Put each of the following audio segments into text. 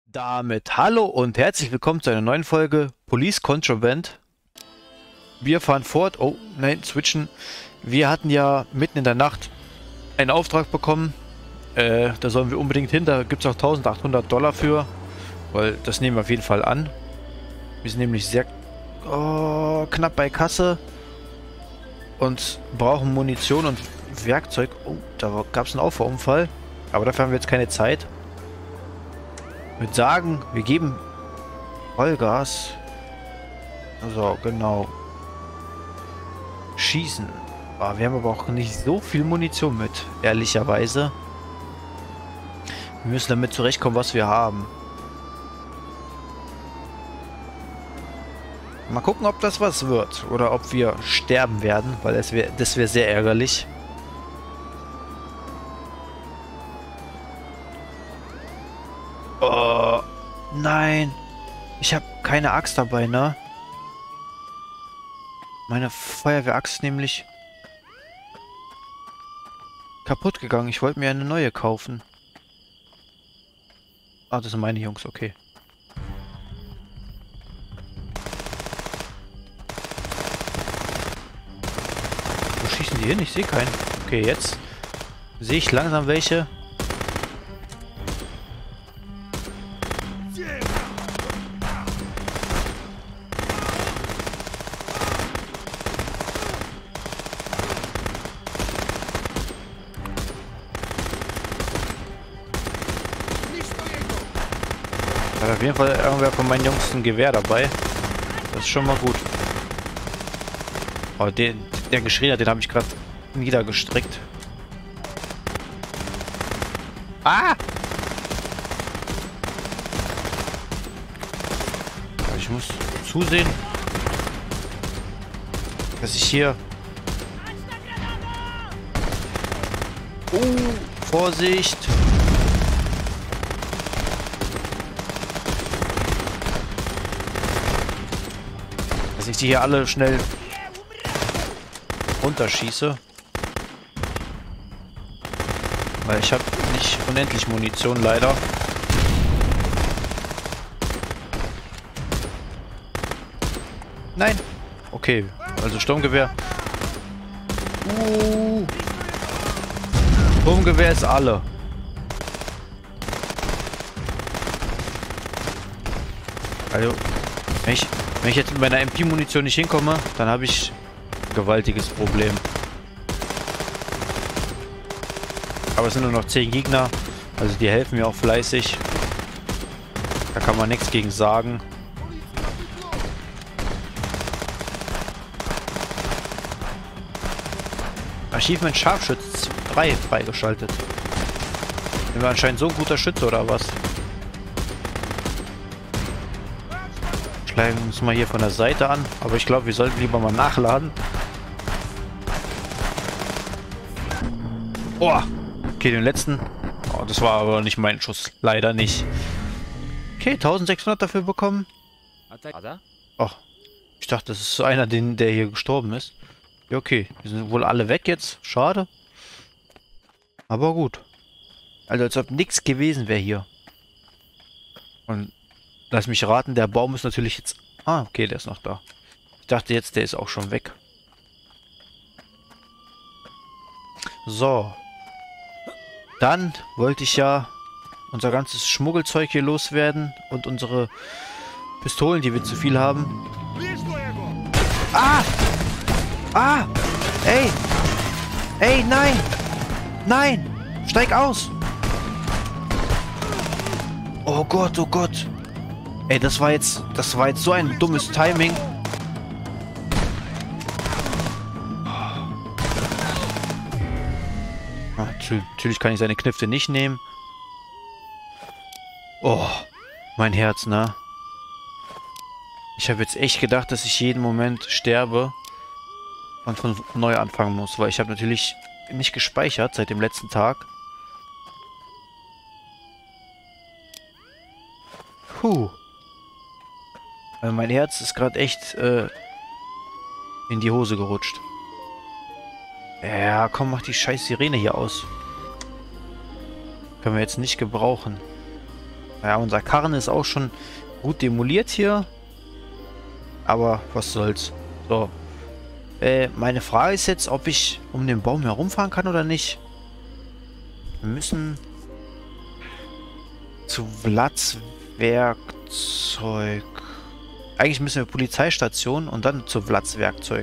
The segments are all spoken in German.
Damit hallo und herzlich willkommen zu einer neuen Folge Police Contraband. Wir fahren fort. Oh, nein, switchen. Wir hatten ja mitten in der Nacht einen Auftrag bekommen. Da sollen wir unbedingt hin. Da gibt es auch $1800 für. Weil das nehmen wir auf jeden Fall an. Wir sind nämlich sehr knapp bei Kasse. Und brauchen Munition und Werkzeug. Oh, da gab es einen Auffahrunfall. Aber dafür haben wir jetzt keine Zeit. Ich würde sagen, wir geben Vollgas. So, genau. Schießen. Wir haben aber auch nicht so viel Munition mit, ehrlicherweise. Wir müssen damit zurechtkommen, was wir haben. Mal gucken, ob das was wird. Oder ob wir sterben werden, weil das wär sehr ärgerlich. Oh, nein. Ich habe keine Axt dabei, ne? Meine Feuerwehraxt ist nämlich kaputt gegangen. Ich wollte mir eine neue kaufen. Ah, das sind meine Jungs, okay. Wo schießen die hin? Ich sehe keinen. Okay, jetzt sehe ich langsam welche. Hat auf jeden Fall irgendwer von meinen Jungs ein Gewehr dabei. Das ist schon mal gut. Oh, der geschrien hat, den habe ich gerade niedergestreckt. Ah! Ich muss zusehen, dass ich hier... Vorsicht! Dass ich die hier alle schnell runterschieße. Weil ich habe nicht unendlich Munition, leider. Nein! Okay, also Sturmgewehr. Sturmgewehr ist alle. Also, wenn ich jetzt mit meiner MP-Munition nicht hinkomme, dann habe ich ein gewaltiges Problem. Aber es sind nur noch 10 Gegner, also die helfen mir auch fleißig. Da kann man nichts gegen sagen. Achievement Scharfschütze 3 freigeschaltet. Sind wir anscheinend so ein guter Schütze oder was? Schlagen uns mal hier von der Seite an, aber ich glaube, wir sollten lieber mal nachladen. Oh, okay, den letzten. Oh, das war aber nicht mein Schuss, leider nicht. Okay, 1600 dafür bekommen. Oh, ich dachte, das ist so einer, der hier gestorben ist. Ja, okay, wir sind wohl alle weg jetzt. Schade. Aber gut. Also als ob nichts gewesen wäre hier. Und lass mich raten, der Baum ist natürlich jetzt... Ah, okay, der ist noch da. Ich dachte jetzt, der ist auch schon weg. So. Dann wollte ich ja unser ganzes Schmuggelzeug hier loswerden. Und unsere Pistolen, die wir zu viel haben. Ah! Ah! Ey! Ey, nein! Nein! Steig aus! Oh Gott, oh Gott! Ey, das war jetzt so ein dummes Timing. Natürlich kann ich seine Knifte nicht nehmen. Oh, mein Herz, ne? Ich habe jetzt echt gedacht, dass ich jeden Moment sterbe und von neu anfangen muss, weil ich habe natürlich nicht gespeichert seit dem letzten Tag. Puh. Also mein Herz ist gerade echt in die Hose gerutscht. Ja, komm, mach die scheiß Sirene hier aus. Können wir jetzt nicht gebrauchen. Ja, unser Karren ist auch schon gut demoliert hier. Aber was soll's. So. Meine Frage ist jetzt, ob ich um den Baum herumfahren kann oder nicht. Wir müssen zu Vlads Werkzeug. Eigentlich müssen wir Polizeistation und dann zu Vlads Werkzeug.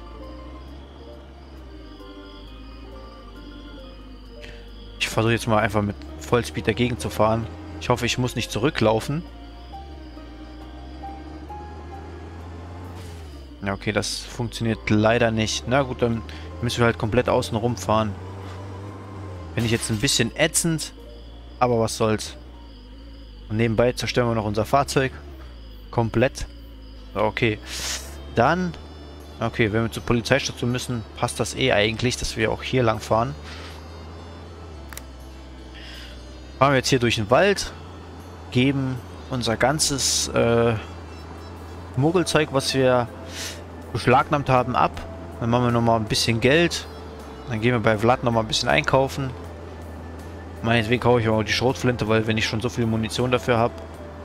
Ich versuche jetzt mal einfach mit Vollspeed dagegen zu fahren. Ich hoffe, ich muss nicht zurücklaufen. Ja, okay, das funktioniert leider nicht. Na gut, dann müssen wir halt komplett außen rumfahren. Finde ich jetzt ein bisschen ätzend, aber was soll's. Und nebenbei zerstören wir noch unser Fahrzeug. Komplett. Okay. Dann... Okay, wenn wir zur Polizeistation müssen, passt das eh eigentlich, dass wir auch hier lang fahren. Fahren wir jetzt hier durch den Wald. Geben unser ganzes Muggelzeug, was wir beschlagnahmt haben, ab. Dann machen wir nochmal ein bisschen Geld. Dann gehen wir bei Vlad nochmal ein bisschen einkaufen. Meinetwegen kaufe ich auch die Schrotflinte, weil wenn ich schon so viel Munition dafür habe.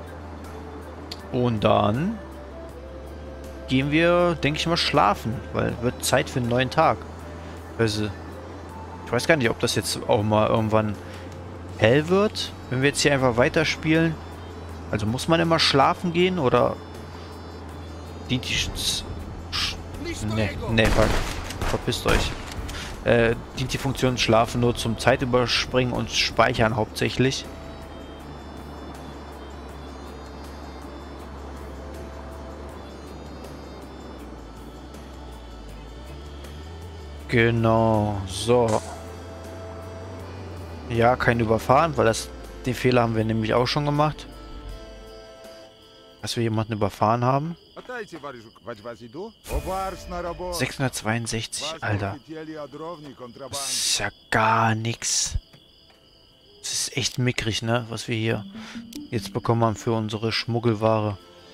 Und dann gehen wir, denke ich mal, schlafen, weil wird Zeit für einen neuen Tag. Also, ich weiß gar nicht, ob das jetzt auch mal irgendwann hell wird, wenn wir jetzt hier einfach weiterspielen. Also muss man immer schlafen gehen oder dient die... Nee, verpisst euch. Dient die Funktion Schlafen nur zum Zeitüberspringen und Speichern hauptsächlich. Genau, so. Ja, kein Überfahren, weil den Fehler haben wir nämlich auch schon gemacht. Dass wir jemanden überfahren haben. 662, Alter. Das ist ja gar nichts. Das ist echt mickrig, ne? Was wir hier jetzt bekommen haben für unsere Schmuggelware.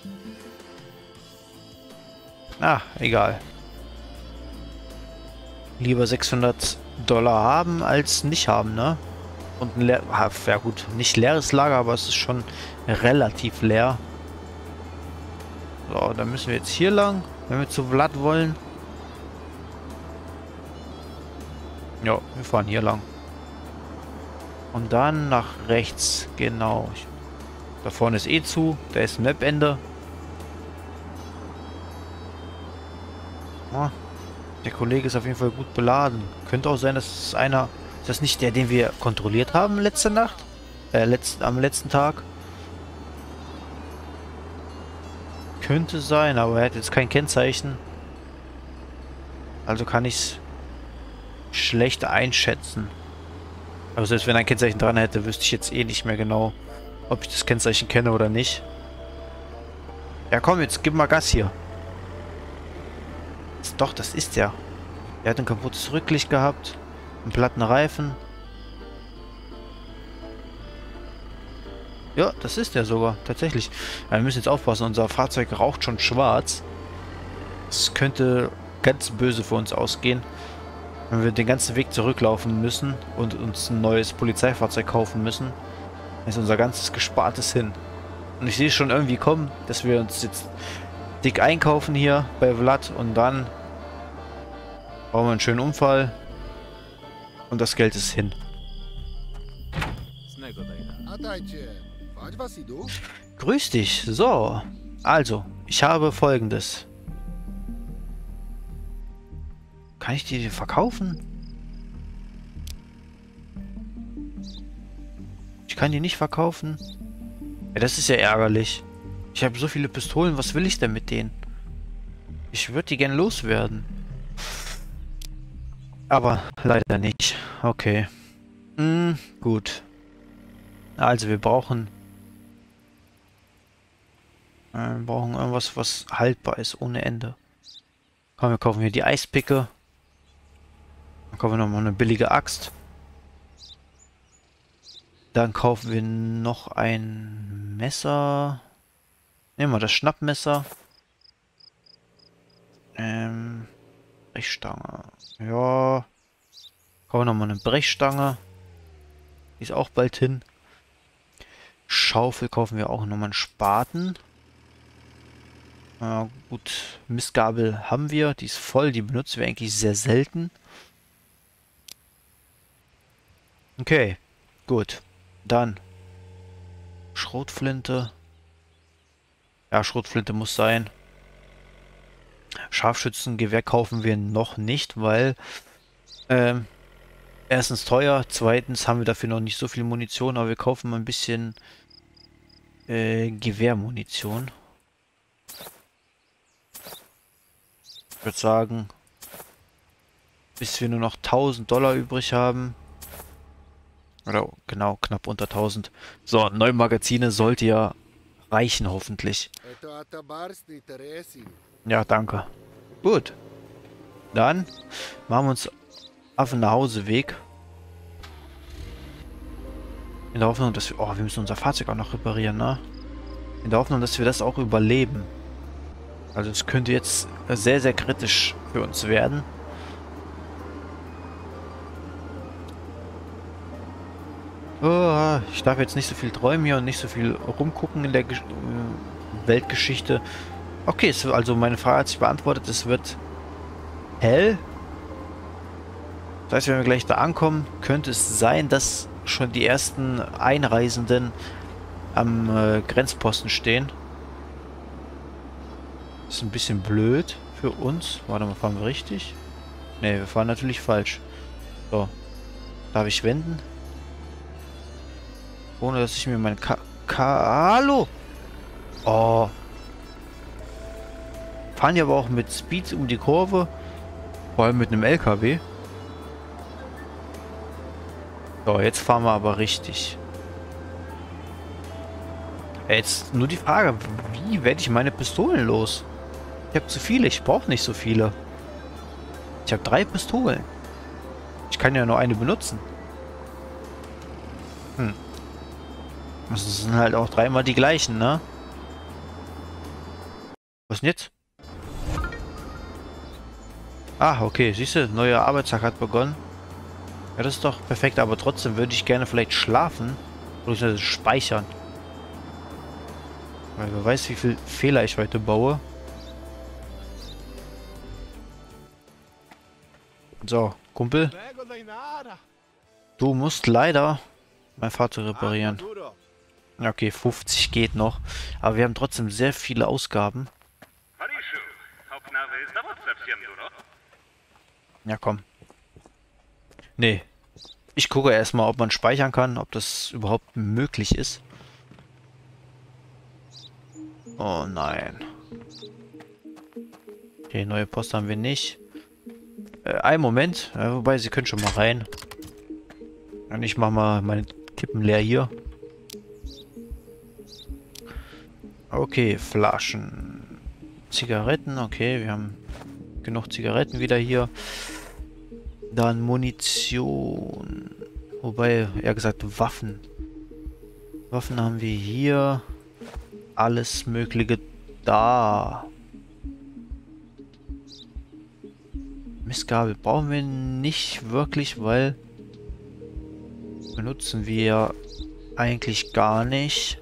Ah, egal. Lieber $600 haben als nicht haben, ne? Und ein ja gut, nicht leeres Lager, aber es ist schon relativ leer. So, dann müssen wir jetzt hier lang, wenn wir zu Vlad wollen. Ja, wir fahren hier lang. Und dann nach rechts, genau. Da vorne ist eh zu, da ist ein Mapende. Ah, der Kollege ist auf jeden Fall gut beladen. Könnte auch sein, dass es einer... Ist das nicht der, den wir kontrolliert haben letzte Nacht? Am letzten Tag? Könnte sein, aber er hat jetzt kein Kennzeichen. Also kann ich es schlecht einschätzen. Aber selbst wenn er ein Kennzeichen dran hätte, wüsste ich jetzt eh nicht mehr genau, ob ich das Kennzeichen kenne oder nicht. Ja komm, jetzt gib mal Gas hier. Doch, das ist der. Er hat ein kaputtes Rücklicht gehabt. Einen platten Reifen. Ja, das ist der sogar. Tatsächlich. Ja, wir müssen jetzt aufpassen. Unser Fahrzeug raucht schon schwarz. Das könnte ganz böse für uns ausgehen. Wenn wir den ganzen Weg zurücklaufen müssen und uns ein neues Polizeifahrzeug kaufen müssen, ist unser ganzes Gespartes hin. Und ich sehe schon irgendwie kommen, dass wir uns jetzt dick einkaufen hier bei Vlad und dann brauchen wir einen schönen Unfall und das Geld ist hin. Grüß dich. So, also, ich habe Folgendes. Kann ich die verkaufen? Ich kann die nicht verkaufen. Ja, das ist ja ärgerlich. Ich habe so viele Pistolen, was will ich denn mit denen? Ich würde die gerne loswerden. Aber leider nicht. Okay. Gut. Also wir brauchen irgendwas, was haltbar ist, ohne Ende. Komm, wir kaufen hier die Eispicke. Dann kaufen wir nochmal eine billige Axt. Dann kaufen wir noch ein Messer. Nehmen wir das Schnappmesser. Brechstange. Ja. Kaufen wir nochmal eine Brechstange. Die ist auch bald hin. Schaufel kaufen wir auch nochmal einen Spaten. Gut, Mistgabel haben wir. Die ist voll, die benutzen wir eigentlich sehr selten. Okay, gut. Dann Schrotflinte. Ja, Schrotflinte muss sein. Scharfschützengewehr kaufen wir noch nicht, weil erstens teuer, zweitens haben wir dafür noch nicht so viel Munition, aber wir kaufen mal ein bisschen Gewehrmunition. Ich würde sagen, bis wir nur noch $1000 übrig haben. Oder genau, knapp unter 1000. So, 9 Magazine sollte ja reichen, hoffentlich. Ja, danke. Gut. Dann machen wir uns auf den Nachhauseweg. In der Hoffnung, dass wir... Oh, wir müssen unser Fahrzeug auch noch reparieren, ne? In der Hoffnung, dass wir das auch überleben. Also es könnte jetzt sehr, sehr kritisch für uns werden. Oh, ich darf jetzt nicht so viel träumen hier und nicht so viel rumgucken in der Weltgeschichte. Okay, also meine Frage hat sich beantwortet. Es wird hell. Das heißt, wenn wir gleich da ankommen, könnte es sein, dass schon die ersten Einreisenden am Grenzposten stehen. Das ist ein bisschen blöd für uns. Warte mal, fahren wir richtig? Ne, wir fahren natürlich falsch. So. Darf ich wenden? Ohne, dass ich mir mein Hallo! Oh. Fahren die aber auch mit Speed um die Kurve. Vor allem mit einem LKW. So, jetzt fahren wir aber richtig. Jetzt nur die Frage, wie werde ich meine Pistolen los? Ich habe zu viele, ich brauche nicht so viele. Ich habe 3 Pistolen. Ich kann ja nur eine benutzen. Das sind halt auch 3-mal die gleichen, ne? Was denn jetzt? Ah, okay, siehst du, neuer Arbeitstag hat begonnen. Ja, das ist doch perfekt, aber trotzdem würde ich gerne vielleicht schlafen. Oder speichern. Weil wer weiß, wie viel Fehler ich heute baue. So, Kumpel. Du musst leider mein Fahrzeug reparieren. Okay, 50 geht noch. Aber wir haben trotzdem sehr viele Ausgaben. Ja, komm. Nee. Ich gucke erstmal, ob man speichern kann, ob das überhaupt möglich ist. Oh nein. Okay, neue Post haben wir nicht. Einen Moment. Wobei, sie können schon mal rein. Und ich mach mal meine Kippen leer hier. Okay, Flaschen. Zigaretten, okay, wir haben genug Zigaretten wieder hier. Dann Munition. Wobei, eher gesagt, Waffen. Waffen haben wir hier. Alles Mögliche da. Mistgabel brauchen wir nicht wirklich, weil benutzen wir eigentlich gar nicht.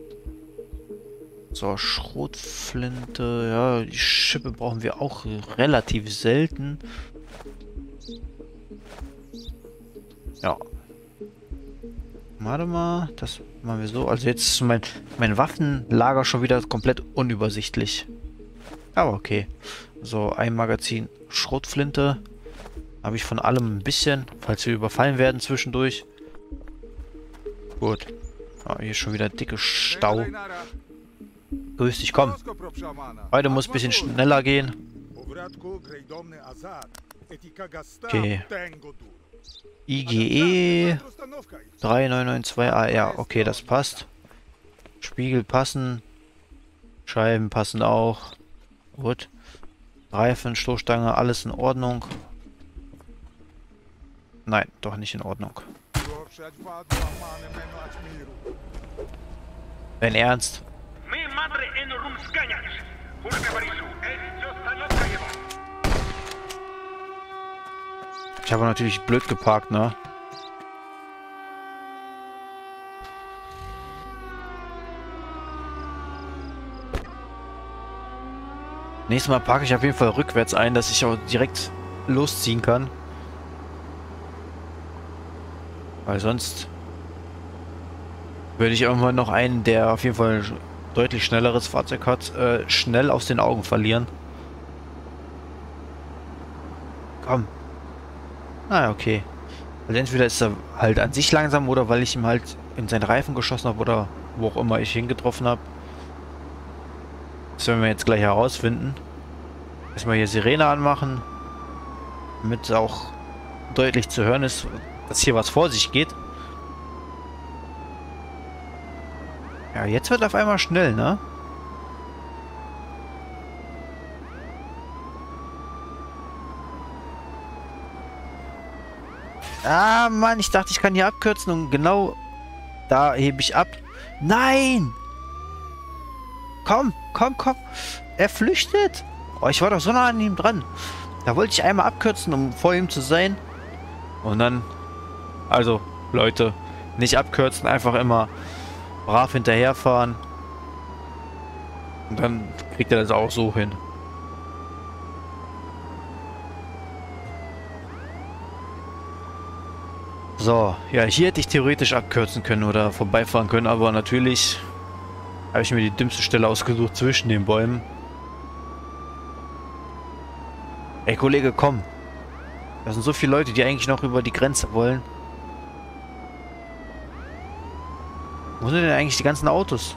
So, Schrotflinte. Ja, die Schippe brauchen wir auch relativ selten. Ja. Warte mal, das machen wir so. Also jetzt ist mein Waffenlager schon wieder komplett unübersichtlich. Aber okay. So, ein Magazin Schrotflinte. Habe ich von allem ein bisschen, falls wir überfallen werden zwischendurch. Gut. Ah, hier ist schon wieder dicke Stau. Grüß dich, komm. Heute muss ein bisschen schneller gehen. Okay. IGE 3992A. Ja, okay, das passt. Spiegel passen. Scheiben passen auch. Gut. Reifen, Stoßstange, alles in Ordnung. Nein, doch nicht in Ordnung. Dein Ernst? Ich habe natürlich blöd geparkt, ne? Nächstes Mal parke ich auf jeden Fall rückwärts ein, dass ich auch direkt losziehen kann. Weil sonst würde ich irgendwann noch einen, der auf jeden Fall ein deutlich schnelleres Fahrzeug hat, schnell aus den Augen verlieren. Komm. Ah, okay. Also entweder ist er halt an sich langsam oder weil ich ihm halt in seinen Reifen geschossen habe oder wo auch immer ich hingetroffen habe. Das werden wir jetzt gleich herausfinden. Erstmal hier Sirene anmachen, damit auch deutlich zu hören ist, dass hier was vor sich geht. Ja, jetzt wird auf einmal schnell, ne? Ah, Mann, ich dachte, ich kann hier abkürzen und genau da hebe ich ab. Nein! Komm, komm, komm. Er flüchtet. Oh, ich war doch so nah an ihm dran. Da wollte ich einmal abkürzen, um vor ihm zu sein. Und dann, also, Leute, nicht abkürzen, einfach immer brav hinterherfahren. Und dann kriegt er das auch so hin. So, ja, hier hätte ich theoretisch abkürzen können oder vorbeifahren können, aber natürlich habe ich mir die dümmste Stelle ausgesucht zwischen den Bäumen. Ey, Kollege, komm. Da sind so viele Leute, die eigentlich noch über die Grenze wollen. Wo sind denn eigentlich die ganzen Autos?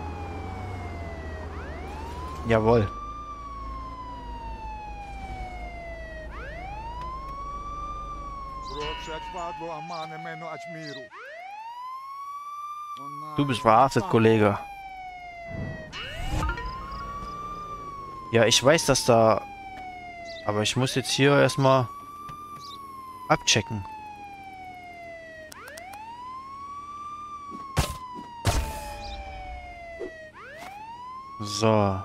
Jawohl. Du bist verhaftet, Kollege. Ja, ich weiß, dass da... Aber ich muss jetzt hier erstmal abchecken. So.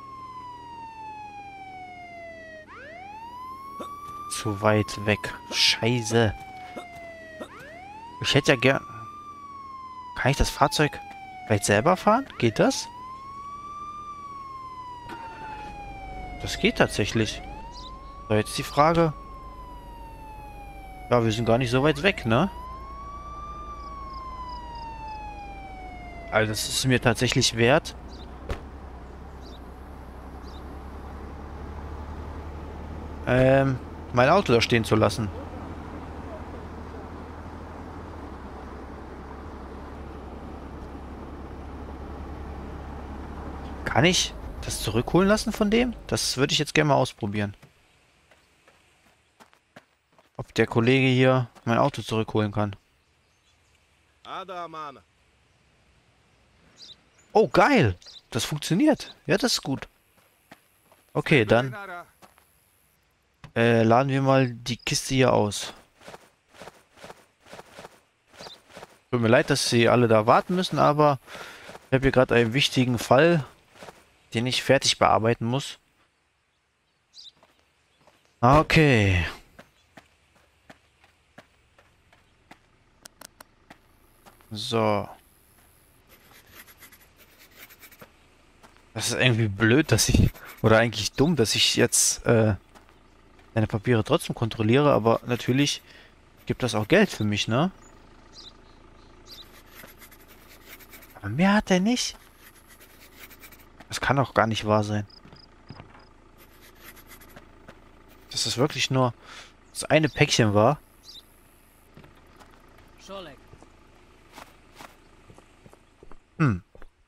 Zu weit weg. Scheiße. Ich hätte ja gern... Kann ich das Fahrzeug vielleicht selber fahren? Geht das? Das geht tatsächlich. So, jetzt die Frage. Ja, wir sind gar nicht so weit weg, ne? Also das ist mir tatsächlich wert. Mein Auto da stehen zu lassen. Kann ich das zurückholen lassen von dem? Das würde ich jetzt gerne mal ausprobieren. Ob der Kollege hier mein Auto zurückholen kann. Oh, geil! Das funktioniert. Ja, das ist gut. Okay, dann laden wir mal die Kiste hier aus. Tut mir leid, dass Sie alle da warten müssen, aber ich habe hier gerade einen wichtigen Fall, den ich fertig bearbeiten muss. Okay. So. Das ist irgendwie blöd, dass ich... Oder eigentlich dumm, dass ich jetzt deine Papiere trotzdem kontrolliere, aber natürlich gibt das auch Geld für mich, ne? Aber mehr hat er nicht. Das kann doch gar nicht wahr sein. Dass es wirklich nur das eine Päckchen war. Hm.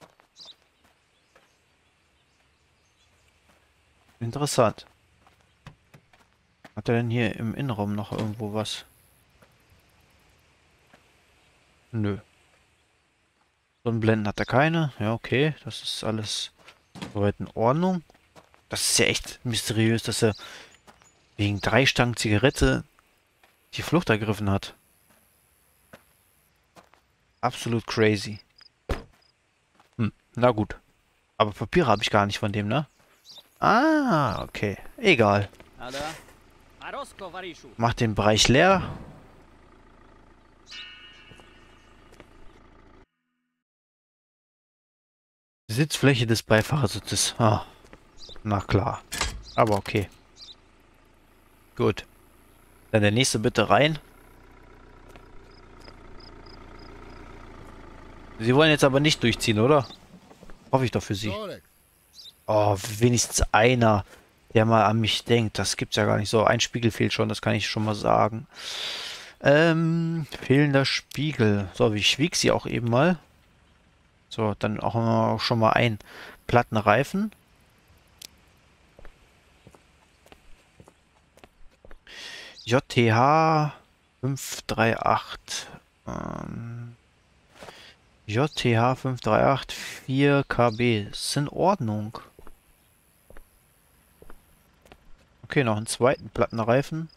Interessant. Hat er denn hier im Innenraum noch irgendwo was? Nö. Sonnenblenden hat er keine. Ja, okay. Das ist alles soweit in Ordnung. Das ist ja echt mysteriös, dass er wegen 3 Stangen Zigarette die Flucht ergriffen hat. Absolut crazy. Hm, na gut. Aber Papiere habe ich gar nicht von dem, ne? Ah, okay. Egal. Mach den Bereich leer. Sitzfläche des Beifahrersitzes. Ah, Na klar. Aber okay. Gut. Dann der nächste bitte rein. Sie wollen jetzt aber nicht durchziehen, oder? Hoffe ich doch für Sie. Oh, wenigstens einer, der mal an mich denkt. Das gibt's ja gar nicht so. Ein Spiegel fehlt schon, das kann ich schon mal sagen. Fehlender Spiegel. So, ich wiege sie auch eben mal. So, dann auch schon mal ein Plattenreifen. JTH 538. JTH 538 4 KB. Ist in Ordnung. Okay, noch einen zweiten Plattenreifen.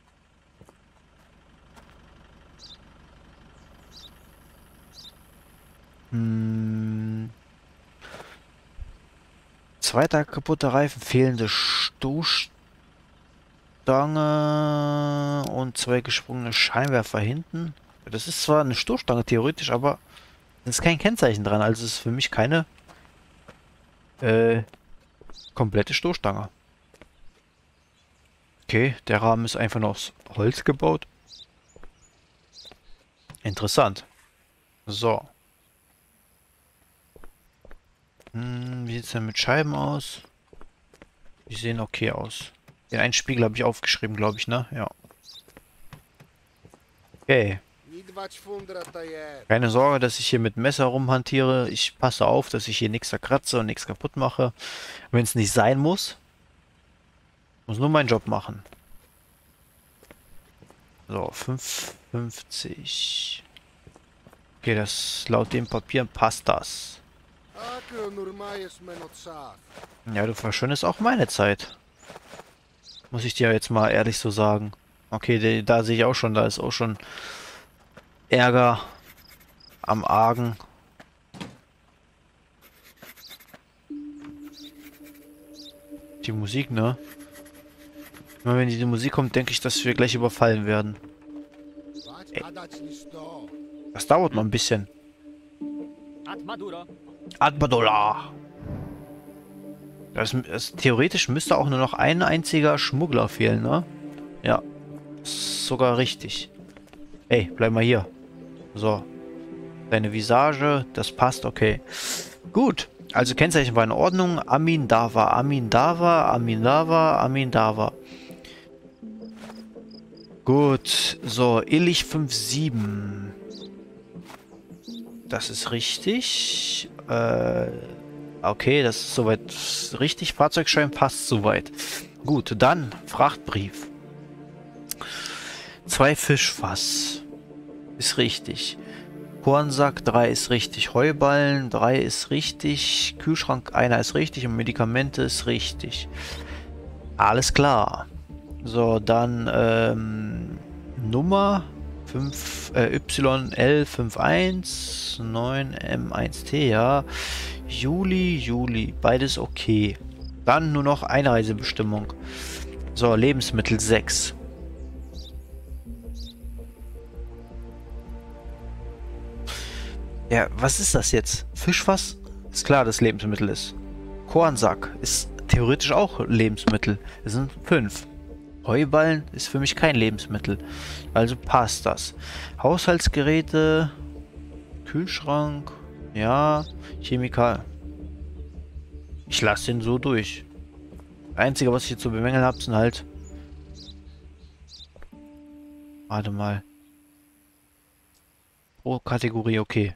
Zweiter kaputter Reifen, fehlende Stoßstange und zwei gesprungene Scheinwerfer hinten. Das ist zwar eine Stoßstange theoretisch, aber es ist kein Kennzeichen dran, also es ist für mich keine komplette Stoßstange. Okay, der Rahmen ist einfach nur aus Holz gebaut. Interessant. So. Wie sieht es denn mit Scheiben aus? Die sehen okay aus. Den einen Spiegel habe ich aufgeschrieben, glaube ich, ne? Ja. Okay. Keine Sorge, dass ich hier mit Messer rumhantiere. Ich passe auf, dass ich hier nichts zerkratze und nichts kaputt mache. Wenn es nicht sein muss, muss nur meinen Job machen. So, 5,50. Okay, das laut dem Papier passt das. Ja, du verschwendest auch meine Zeit. Muss ich dir jetzt mal ehrlich so sagen. Okay, da sehe ich auch schon, da ist auch schon Ärger am Argen. Die Musik, ne? Immer wenn die Musik kommt, denke ich, dass wir gleich überfallen werden. Ey. Das dauert noch ein bisschen. Admadullah. Theoretisch müsste auch nur noch ein einziger Schmuggler fehlen, ne? Ja. Ist sogar richtig. Ey, bleib mal hier. So. Deine Visage, das passt, okay. Gut. Also Kennzeichen war in Ordnung. Amin Dava, Amin Dava, Amin Dava, Amin Dava. Gut. So, Illich 57. Das ist richtig. Okay, das ist soweit richtig. Fahrzeugschein passt soweit. Gut, dann Frachtbrief. 2 Fischfass. Ist richtig. Kornsack 3 ist richtig. Heuballen 3 ist richtig. Kühlschrank 1 ist richtig. Und Medikamente ist richtig. Alles klar. So, dann Nummer 5, YL519M1T, ja. Juli, beides okay. Dann nur noch Einreisebestimmung. So, Lebensmittel 6. Ja, was ist das jetzt? Fischfass? Ist klar, dass Lebensmittel ist. Kornsack ist theoretisch auch Lebensmittel. Es sind 5. Heuballen ist für mich kein Lebensmittel. Also passt das. Haushaltsgeräte, Kühlschrank, ja, Chemikal. Ich lasse den so durch. Einzige, was ich jetzt zu bemängeln habe, sind halt... Warte mal. Pro Kategorie, okay.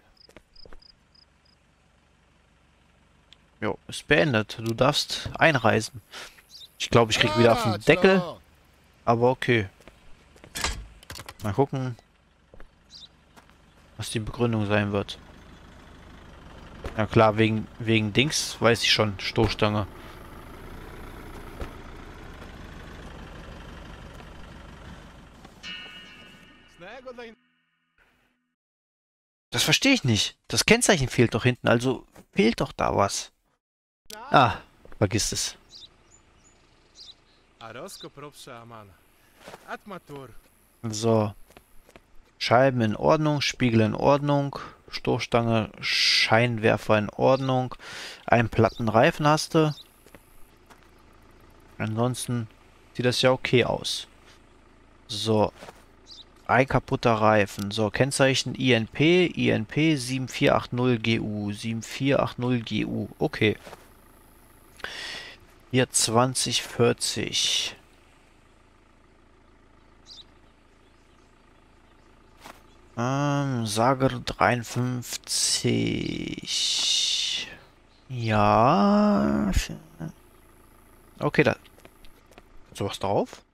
Jo, ist beendet. Du darfst einreisen. Ich glaube, ich krieg wieder auf den Deckel. Aber okay. Mal gucken, was die Begründung sein wird. Ja klar, wegen Dings weiß ich schon. Stoßstange. Das verstehe ich nicht. Das Kennzeichen fehlt doch hinten, also fehlt doch da was. Ah, vergiss es. So. Scheiben in Ordnung, Spiegel in Ordnung, Stoßstange, Scheinwerfer in Ordnung. Einen platten Reifen hast du. Ansonsten sieht das ja okay aus. So, ein kaputter Reifen. So, Kennzeichen INP 7480GU. 7480GU. Okay. Hier 2040. Sager 53. Ja. Okay, da. Sowas drauf?